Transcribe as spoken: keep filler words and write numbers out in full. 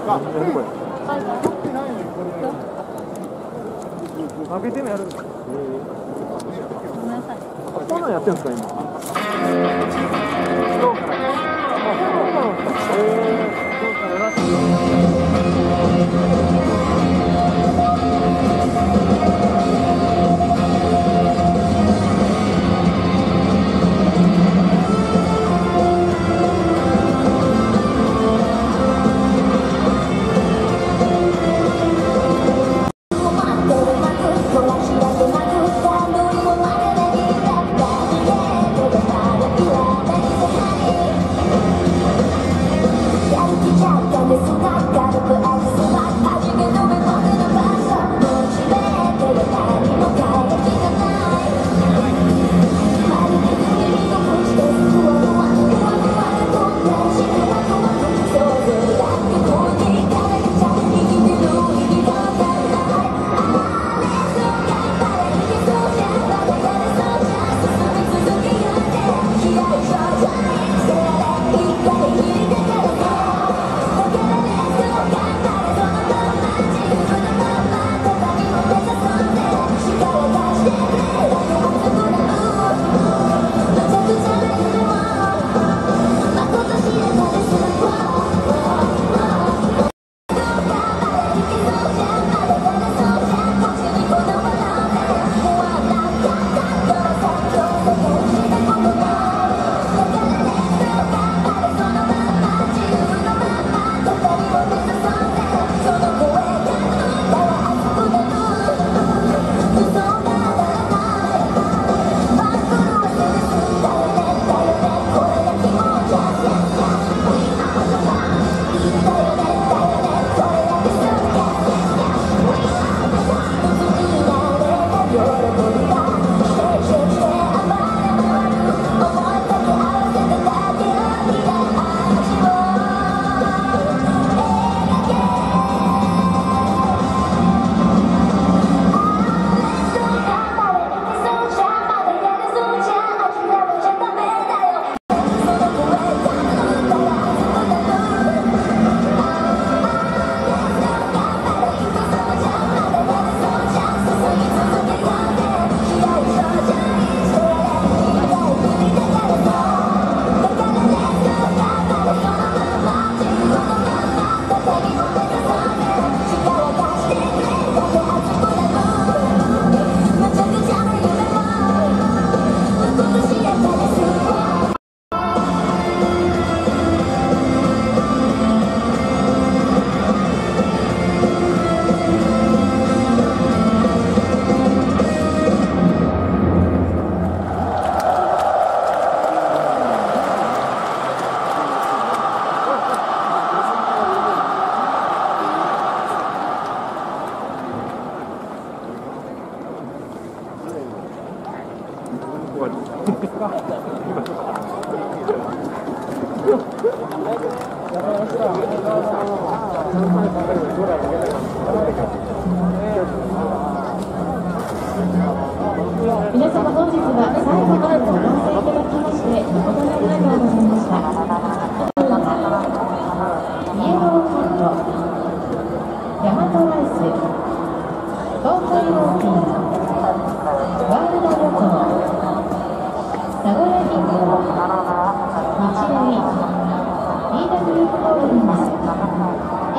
負けてもやるんですか。そんなんやってるんですか今。どうかな。あ、そうなんですか。ええ、どうかならし皆様本日は最後までご観戦いただきまして誠にありがとうございました。イエローカット、ヤマトライス、東海オーキー、ワールド旅行、名古屋銀行、日大、イーダブリュー ホールディングス、